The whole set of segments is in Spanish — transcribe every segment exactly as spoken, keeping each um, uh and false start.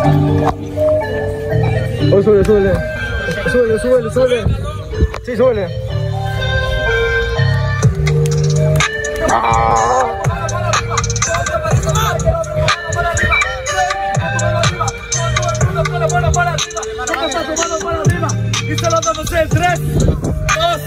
Oh, súbele, súbele. Súbele, súbele, súbele. Sí, súbele. ¡Ah! Y se lo damos en tres, dos,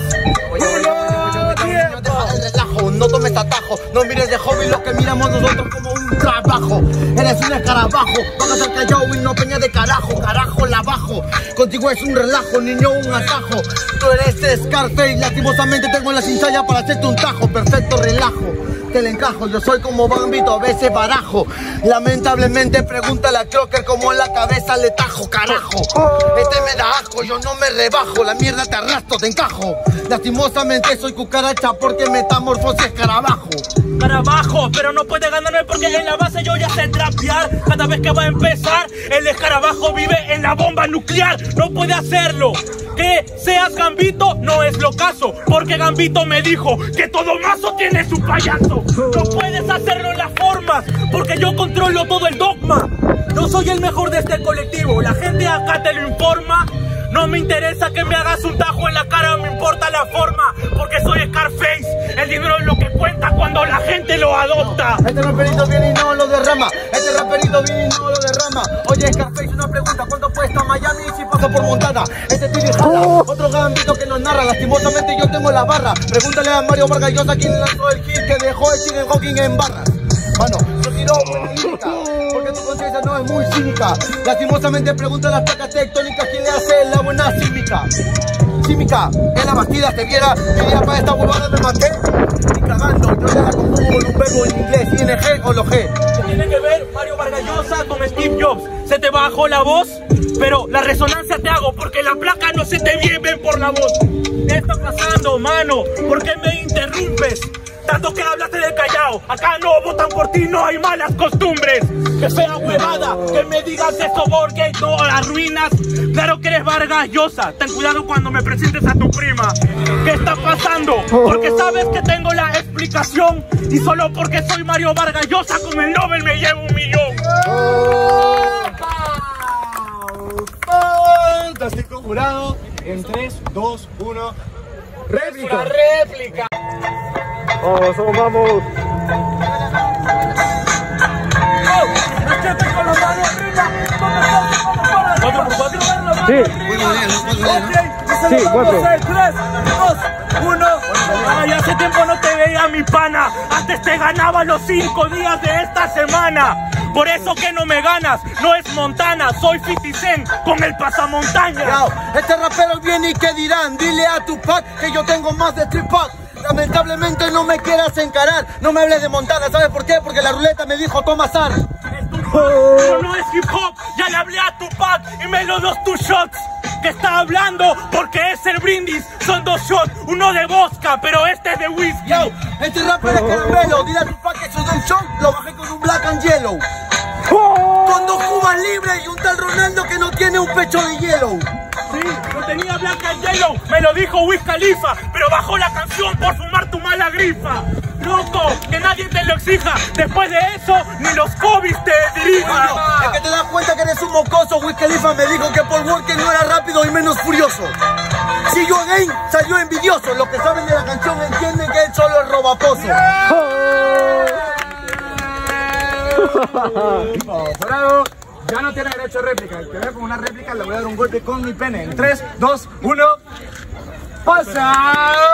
uno, tiempo. Relajo, no tomes atajo, no mires de hobby lo que miramos nosotros como un trabajo. Eres un escarabajo, van a ser callado y no peña de carajo, carajo la bajo. Contigo es un relajo, niño, un atajo. Tú eres Scarface, lastimosamente tengo la cincalla para hacerte un tajo. Perfecto relajo, te le encajo, yo soy como Bambito, a veces barajo. Lamentablemente pregúntale a Crocker como en la cabeza le tajo, carajo. Este me da asco, yo no me rebajo, la mierda te arrastro, te encajo. Lastimosamente soy cucaracha porque metamorfosis escarabajo. Escarabajo, pero no puede ganarme porque en la base yo ya sé trapear. Cada vez que va a empezar, el escarabajo vive en la bomba nuclear. No puede hacerlo. Que seas Gambito no es lo caso, porque Gambito me dijo que todo mazo tiene su payaso. No puedes hacerlo en las formas, porque yo controlo todo el dogma. No soy el mejor de este colectivo, la gente acá te lo informa. No me interesa que me hagas un tajo en la cara, me importa la forma, porque soy Scarface. El dinero es lo que cuenta cuando la gente lo adopta. Este raperito viene y no lo derrama. Este raperito viene y no lo derrama. Oye, Scarface, una pregunta, ¿cuánto cuesta Miami si pasa por Montana? Este tiro y jala, otro Gambito que nos narra. Lastimosamente yo tengo la barra. Pregúntale a Mario Vargas Llosa quién lanzó el hit que dejó el Stephen Hawking en barras. Mano, yo tiro muy cínica, porque tu conciencia no es muy cínica. Lastimosamente pregunta a las placas tectónicas quién le hace la buena cívica. Cívica, en la Bastida te viera, diría para esta huevada me maté. Ni cagando, yo ya la confundo con un verbo en inglés, I N G o lo G. ¿Qué tiene que ver Mario Vargas Llosa con Steve Jobs? Se te bajó la voz, pero la resonancia te hago porque la placa no se te viene por la voz. ¿Qué está pasando, mano? ¿Por qué me interrumpes? Tanto que hablaste de Callao, acá no votan por ti, no hay malas costumbres. Que fea huevada, que me digas eso porque no las ruinas. Claro que eres Vargas Llosa, ten cuidado cuando me presentes a tu prima. ¿Qué está pasando? Porque sabes que tengo la explicación. Y solo porque soy Mario Vargas Llosa con el Nobel me llevo un millón. Fantástico jurado. En tres, dos, uno. ¡Réplica! ¡Una réplica! Vamos, vamos, vamos. Con la mano arriba. ¿Cuatro por cuatro? Sí. Sí, cuatro. tres, dos, uno. Ay, hace tiempo no te veía, mi pana. Antes te ganaba los cinco días de esta semana. Por eso que no me ganas, no es Montana, soy fifty Cent con el pasamontaña. Yo, este rapero viene y qué dirán, dile a Tupac que yo tengo más de Street Pack. Lamentablemente no me quieras encarar, no me hables de Montana, ¿sabes por qué? Porque la ruleta me dijo toma sal. Pero no es hip hop, ya le hablé a Tupac y me lo dos two shots. Que está hablando porque es el brindis, son dos shots, uno de vodka, pero este es de whisky. Yo, este rapero es caramelo, dile a Tupac que soy un shot, lo bajé con un black and yellow. Con dos cubas libres y un tal Ronaldo que no tiene un pecho de hielo. Sí, lo tenía Black and Yellow, me lo dijo Wiz Khalifa, pero bajó la canción por fumar tu mala grifa. Loco, que nadie te lo exija, después de eso ni los COVID te dirijan. Es que te das cuenta que eres un mocoso. Wiz Khalifa me dijo que Paul Walker no era rápido y menos furioso. Si yo again salió envidioso, los que saben de la canción entienden que él solo es robaposo. Jurado, ya no tiene derecho a réplica. El que vea con una réplica le voy a dar un golpe con mi pene. En tres, dos, uno. ¡Pasa!